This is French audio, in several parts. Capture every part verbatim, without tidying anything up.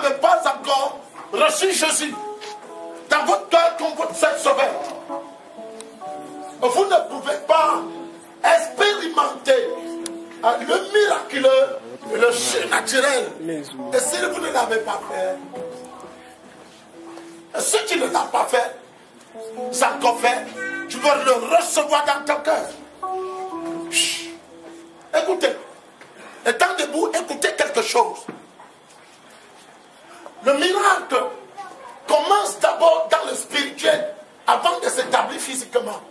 n'avez pas encore reçu Jésus dans votre cœur comme votre seul sauveur, vous ne pouvez pas expérimenter le miraculeux, le surnaturel. Et si vous ne l'avez pas fait, et si tu ne l'as pas fait, ça encore fait, tu vas le recevoir dans ton cœur. Chut. Écoutez, étant debout, écoutez quelque chose. Le miracle commence d'abord dans le spirituel avant de s'établir physiquement.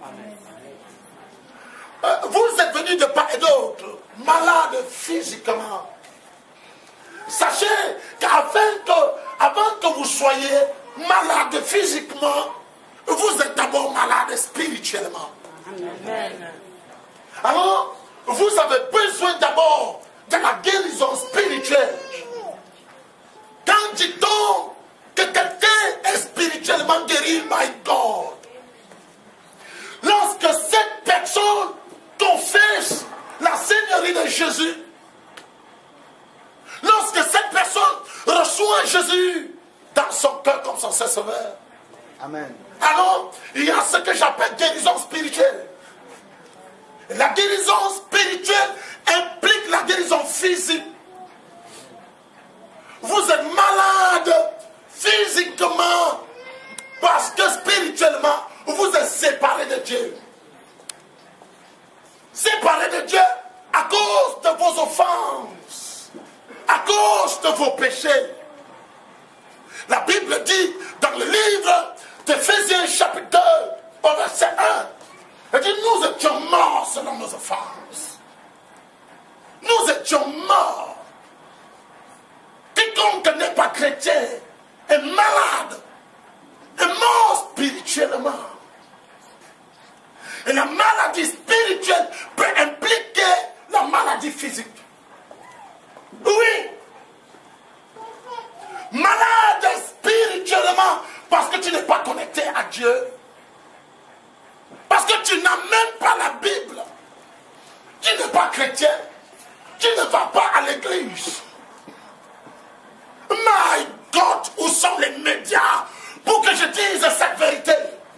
Euh, vous êtes venus de part et d'autre, malades physiquement. Sachez qu'avant que, avant que vous soyez malade physiquement, vous êtes d'abord malade spirituellement. Amen. Alors, vous avez besoin d'abord de la guérison spirituelle. Quand dit-on que quelqu'un est spirituellement guéri, my God, lorsque cette personne confesse la Seigneurie de Jésus, lorsque cette personne reçoit Jésus dans son cœur comme son sauveur, amen. Alors, il y a ce que j'appelle guérison spirituelle. La guérison spirituelle implique la guérison physique. Vous êtes malade physiquement parce que spirituellement, vous êtes séparé de Dieu. Séparé de Dieu à cause de vos offenses, à cause de vos péchés. La Bible dit dans le livre d'Éphésiens chapitre deux, au verset un, elle dit, nous étions morts selon nos offenses. Nous étions morts. Quiconque n'est pas chrétien est malade, est mort spirituellement. Et la maladie spirituelle peut impliquer la maladie physique. Oui. Malade spirituellement parce que tu n'es pas connecté à Dieu. Parce que tu n'as même pas la Bible. Tu n'es pas chrétien. Tu ne vas pas à l'église. My God, où sont les médias pour que je dise cette vérité?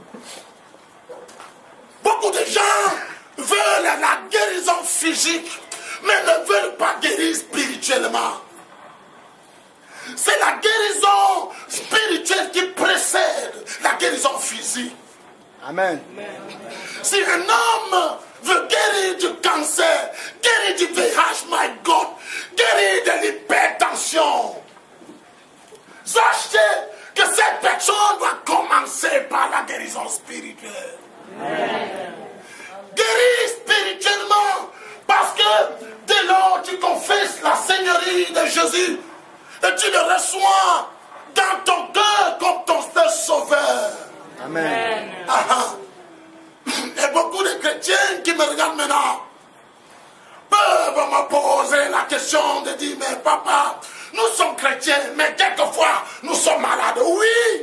Beaucoup de gens veulent la guérison physique, mais ne veulent pas guérir spirituellement. C'est la guérison spirituelle qui précède la guérison physique. Amen. Si un homme veut guérir du cancer, guérir du V I H, my God, guérir de l'hypertension, sachez que cette personne doit commencer par la guérison spirituelle. Amen. Guérir spirituellement, parce que dès lors tu confesses la Seigneurie de Jésus et tu le reçois dans ton cœur comme ton seul sauveur. Amen. Ah, ah. Et beaucoup de chrétiens qui me regardent maintenant peuvent me poser la question de dire, mais papa, nous sommes chrétiens, mais quelquefois nous sommes malades. Oui.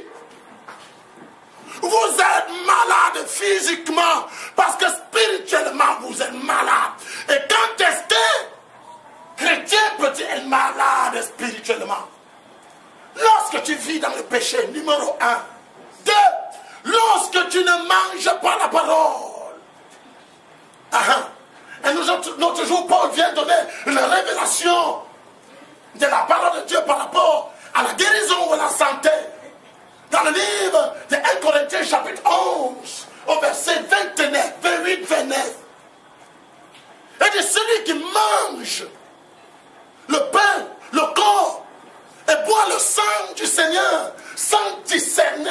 Vous êtes malade physiquement parce que spirituellement vous êtes malade. Et quand est-ce que chrétien peut être malade spirituellement? Lorsque tu vis dans le péché, numéro un. Deux, lorsque tu ne manges pas la parole. Ah, et nous, notre jour, Paul vient donner une révélation de la parole de Dieu par rapport à la guérison ou à la santé. Dans le livre de un Corinthiens chapitre onze, au verset vingt-neuf, vingt-huit, vingt-neuf. Et de celui qui mange le pain, le corps, et boit le sang du Seigneur sans discerner,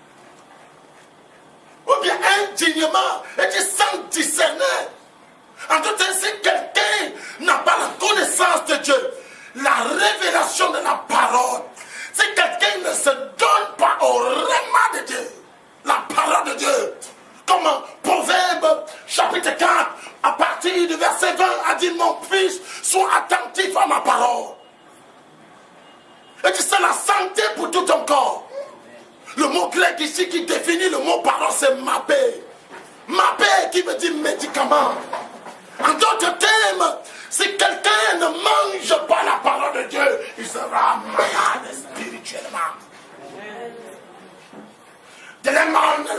ou bien indignement, et dit sans discerner. En tout cas, si quelqu'un n'a pas la connaissance de Dieu, la révélation de la parole, si quelqu'un ne se donne pas au rhéma de Dieu, la parole de Dieu, comme Proverbe chapitre quatre, à partir du verset vingt, a dit, mon fils, sois attentif à ma parole. Et que c'est la santé pour tout ton corps. Le mot grec ici qui définit le mot parole, c'est mapé. Mapé qui veut dire médicament. En d'autres termes, si quelqu'un ne mange pas la parole de Dieu, il sera malade spirituellement.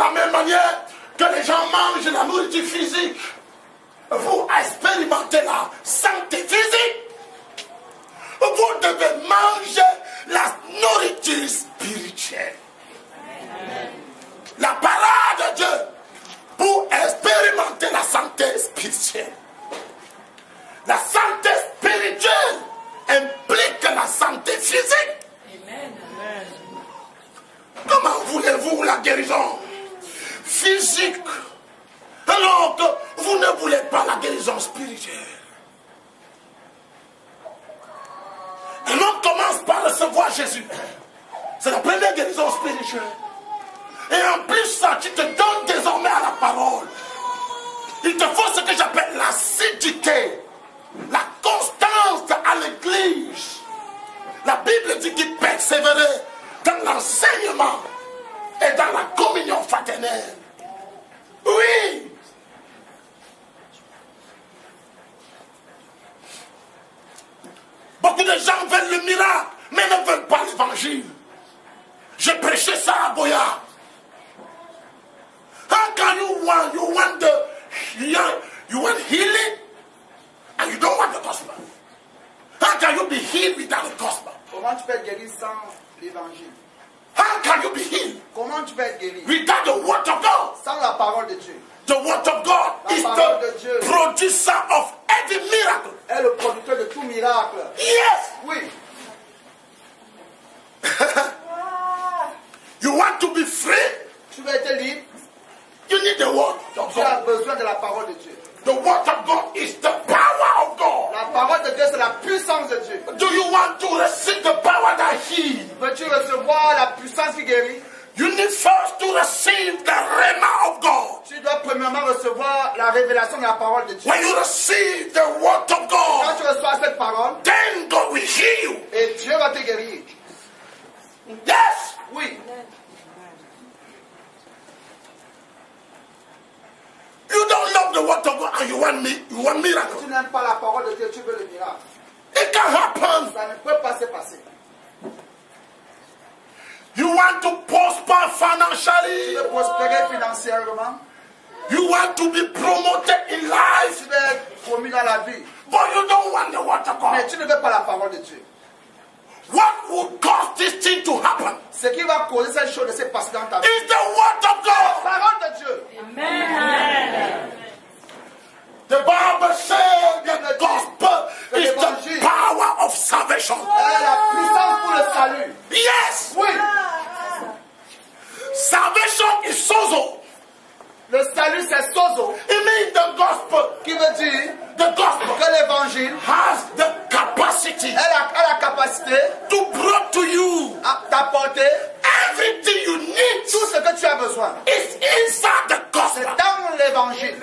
la même manière que les gens mangent la nourriture physique pour expérimenter la santé physique, vous devez manger la nourriture spirituelle. Amen. La parole de Dieu pour expérimenter la santé spirituelle. La santé spirituelle implique la santé physique. Amen. Comment voulez-vous la guérison physique alors que vous ne voulez pas la guérison spirituelle? Un homme commence par recevoir Jésus. C'est la première guérison spirituelle. Et en plus ça, tu te donnes désormais à la parole. Il te faut ce que j'appelle l'assiduité, la constance à l'église. La Bible dit qu'il persévérait dans l'enseignement et dans la communion fraternelle. Oui. Beaucoup de gens veulent le miracle, mais ne veulent pas l'évangile. J'ai prêché ça à Boya. How can you want, you want the, you want healing, and you don't want the gospel? How can you be healed without the gospel? Comment tu peux être guéri sans l'évangile? How can you be healed? Comment tu peux être guéri? Without the word of God. Sans la parole de Dieu. The word of God la is the producer of every miracle. Est le producteur de tout miracle. Yes. Oui. You want to be free? Tu veux être libre? You need the word of Tu as God. besoin de la parole de Dieu. The word of God is the power of God. La parole de Dieu, c'est la puissance de Dieu. Do you want to receive the power that heals? Veux-tu recevoir la puissance qui guérit? You need first to receive the rhema of God. Tu dois premièrement recevoir la révélation de la parole de Dieu. When you receive the word of Quand God, tu reçois cette parole, then God will heal you. et Dieu va te guérir. Yes. Oui. You don't love the word of God and you want me, you want miracle. Tu n'aimes pas la parole de Dieu, tu veux le miracle. It can happen. Ça ne peut pas se passer. You want to prosper Tu financially. veux prospérer financièrement. You want to be promoted in life. Tu veux être promu dans la vie. But you don't want the word of Mais God. tu ne veux pas la parole de Dieu. What would cause this thing to happen? Ce qui va causer cette chose de se passer dans ta vie. Is the word of La God. parole de Dieu. Amen. The Bible says the gospel is the power of salvation. Elle a la puissance pour le salut. Yes. Oui. Salvation is sozo. Le salut, c'est sozo. It means the gospel. Qui veut dire The gospel que l'évangile has the capacity elle a, a la capacité to bring to you à t'apporter everything you need. tout ce que tu as besoin. It's inside the C'est gospel. dans l'évangile.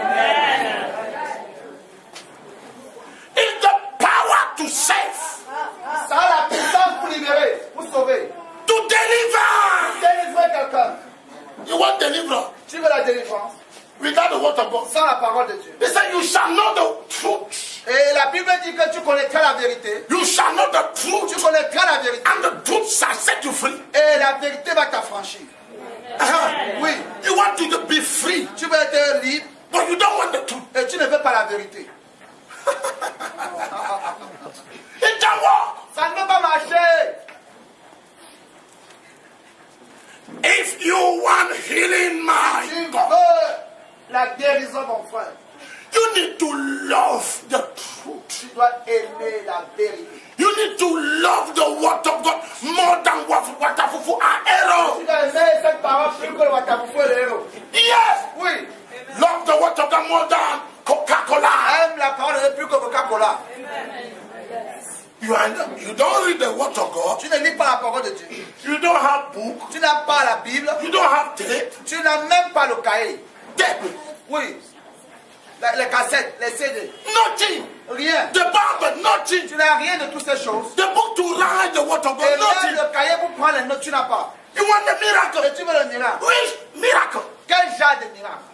It's the power to save, Ça a la puissance pour libérer, pour sauver. to deliver. Délivrer quelqu'un. You want deliverance Tu veux la délivrance without the word of God. sans la parole de Dieu. He said, you shall know the truth. Et la Bible dit que tu connaîtras la vérité. You shall know the Tu truth, connaîtras la vérité. and the truth shall set you free. Et la vérité va t'affranchir. Uh-huh. Oui. You want to be free, Tu veux être libre but you don't want the truth. et tu ne veux pas la vérité. It can work. Ça ne peut pas marcher. If you want healing, my Tu God, veux la guérison, mon frère. you need to love the truth. Tu dois aimer la vérité. You need to love the word of God more than what Watafufu are error. Tu dois aimer cette parole plus que le Watafufu et le héros. Yes. Oui. Love the word of God more than Coca-Cola. Aime la parole de Dieu plus que Coca-Cola. You, are, you don't read the word of God. Tu ne lis pas la parole de Dieu. You don't have book. Tu n'as pas la Bible. You don't have tape. Tu n'as même pas le cahier. Tape. Oui. Les, les cassettes, les C D. Nothing. Rien. The Bible, nothing. Tu n'as rien de toutes ces choses. The book to write the word of Et God, même nothing. le cahier pour prendre les notes, tu n'as pas. You want the miracle? Et tu veux le miracle. Which miracle? Quel genre de miracle?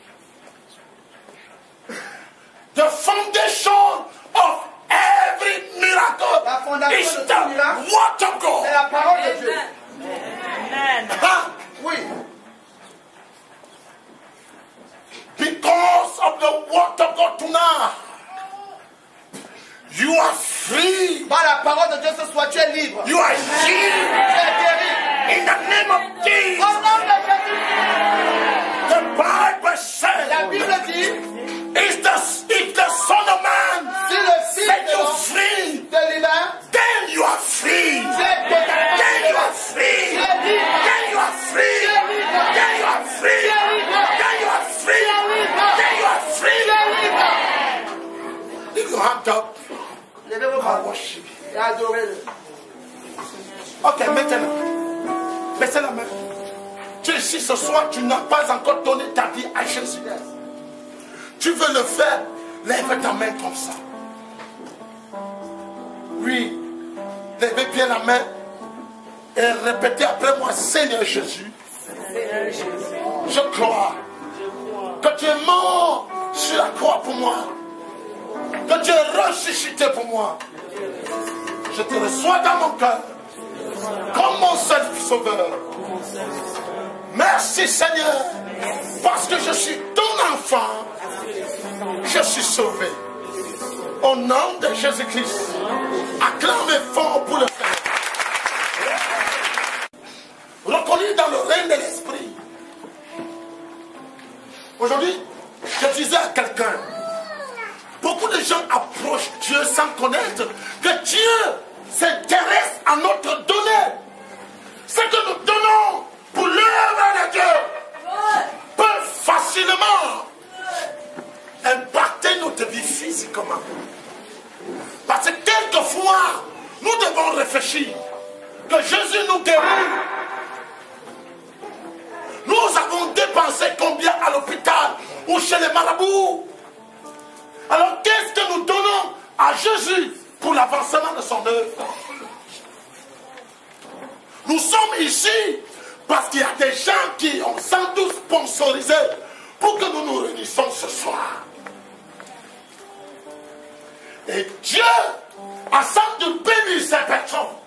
The foundation of every miracle La fondation is de the tout miracle, word of c'est God. la parole de Dieu. Amen. Huh? Oui. et adorez-le. Ok, maintenant, baissez la main. Tu es ici ce soir, tu n'as pas encore donné ta vie à Jésus. Tu veux le faire, lève ta main comme ça. Oui, levez bien la main et répétez après moi, Seigneur Jésus, je crois que tu es mort sur la croix pour moi, que tu es ressuscité pour moi. Je te reçois dans mon cœur comme mon seul sauveur. Merci Seigneur, parce que je suis ton enfant, je suis sauvé. Au nom de Jésus-Christ, acclamez fort pour le faire. Reconnu dans le règne de l'esprit. Aujourd'hui, je disais à quelqu'un, beaucoup de gens approchent Dieu sans connaître que Dieu s'intéresse à notre donnée. Ce que nous donnons pour l'œuvre de Dieu peut facilement impacter notre vie physiquement. Parce que quelquefois, nous devons réfléchir que Jésus nous guérit. Nous avons dépensé combien à l'hôpital ou chez les marabouts? Alors qu'est-ce que nous donnons à Jésus pour l'avancement de son œuvre? Nous sommes ici parce qu'il y a des gens qui ont sans doute sponsorisé pour que nous nous réunissions ce soir. Et Dieu a sans doute béni ces personnes.